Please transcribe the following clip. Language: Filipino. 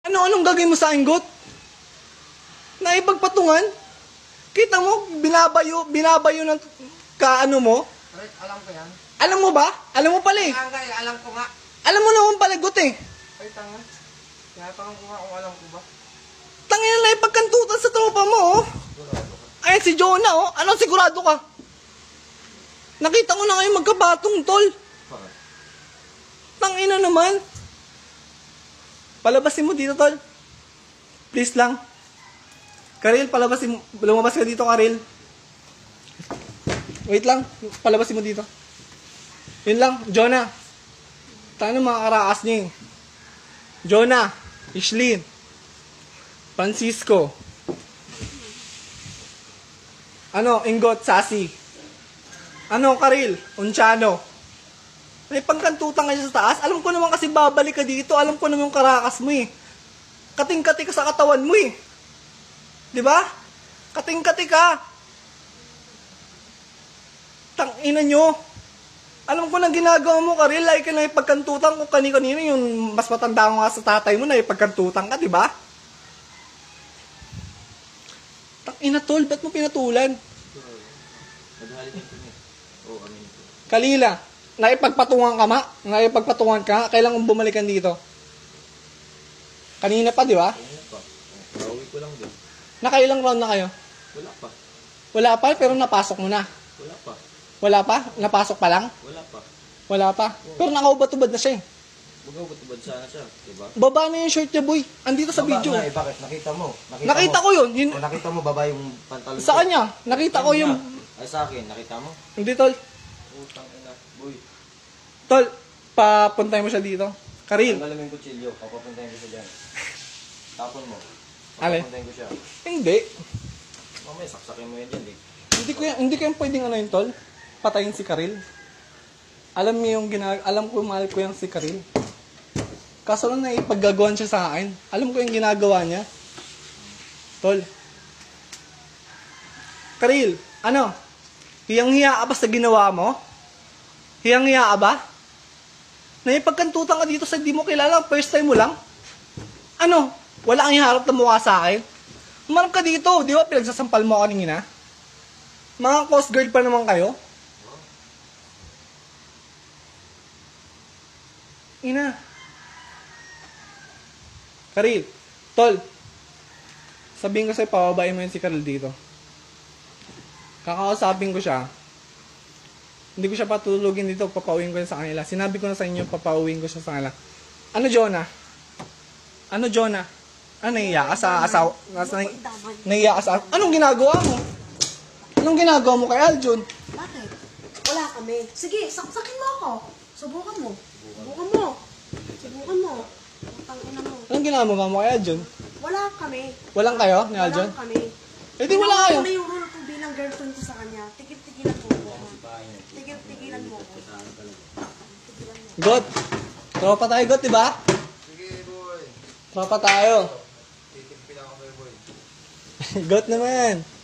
Anong gagawin mo sa akin, Got? Naipagpatungan? Kita mo, binabayo ng kaano mo? Correct, alam ko yan. Alam mo ba? Alam mo pala eh. Alam ko nga. Alam mo naman pala, Got eh. Ay, tanga. Tinatanong ko nga kung alam ko ba. Tangina na ipagkantutan sa tropa mo, oh. Ay, si Jonah, oh. Ano, sigurado ka? Nakita ko na ngayon magkabatong, tol. Tangina naman. Palabasin mo dito, tol. Please lang. Karil, palabasin mo. Lumabas ka dito, Karil. Wait lang. Palabasin mo dito. Yun lang. Jonah. Tayo mga karakas niya eh. Jonah. Ishlin. Francisco. Ano, Ingot, Sasi. Ano, Karil? Unchano. May pangkantutan ka sa taas. Alam ko naman kasi babalik ka dito. Alam ko naman yung karakas mo eh. Kating-kati ka sa katawan mo eh. Diba? Kating-kati ka. Tangina nyo. Alam ko na ginagawa mo, Karil. Like na ipagkantutan ko kanina yung mas matanda ko nga sa tatay mo na ipagkantutan ka, diba? Tangina, tol. Ba't mo pinatulan? Kalila. Naipagpatungan ka, ma? Naipagpatungan ka? Kailangan bumalikan dito? Kanina pa, di ba? Kanina pa. Pauwi ko lang din. Nakailang round na kayo? Wala pa. Wala pa, pero napasok mo na. Wala pa. Wala pa? Napasok pa lang? Wala pa. Wala pa. Pero nakaubad-ubad na siya eh. Baga-ubad sana siya, diba? Baba na yung shirt niya, boy. Andito sa video. Baba na, bakit? Nakita mo. Nakita ko yun. O, nakita mo, baba yung pantalon. Sa kanya. Nakita ko yung... Ay, sa akin, nakita mo? Hindi, tol. Utang ina. Boy. Tol, papuntay mo siya dito. Karil. Tanggalin mo yung kutsilyo. Papapuntahin ko siya dyan. Tapon mo. Ale? Papapuntahin ko siya. Hindi. Mamaya, saksakin mo yan dyan, eh. Hindi ko yung pwedeng ano yun, tol. Patayin si Karil. Alam niyo yung alam ko, mahal ko yung si Karil. Kaso lang na ipaggagawan siya sa akin. Alam ko yung ginagawa niya. Tol. Karil, ano? Hiyang-hiya ka ba sa ginawa mo? Hiyang-hiya ka ba? Naipagkantutan ka dito sa di mo kilala. First time mo lang? Ano? Wala kang iharap na mukha sa akin? Umarap ka dito. Di ba pinagsasampal mo kanina? Mga Coast Guard pa naman kayo? Ina. Karil, tol. Sabihin ko sa'yo, pababain mo yun si Karil dito. Kakausapin ko siya. Hindi ko siya patulugin dito, papauwiin ko yun sa kanila. Sinabi ko na sa inyo, papauwiin ko siya sa kanila. Ano, Jonah? Ano, Jonah? Ano, naiiyak ka sa asawa? Naiiyak ka sa... Anong ginagawa mo? Anong ginagawa mo kay Aljun? Bakit? Wala kami. Sige, saksakin mo ako. Subukan mo. Subukan mo. Subukan mo. Tangina mo. Anong ginagawa mo kay Aljun? Wala kami. Walang kayo ni Aljun? Wala kami. Eh di wala kayo. Ano yung rule ko bilang girlfriend ko sa kanya? Tigil-tigilan mo ko. Tigil-tigilan mo ko. God. Tropa tayo, God, diba? Sige, boy. Tropa tayo. Titigpil ako kayo, boy. God naman.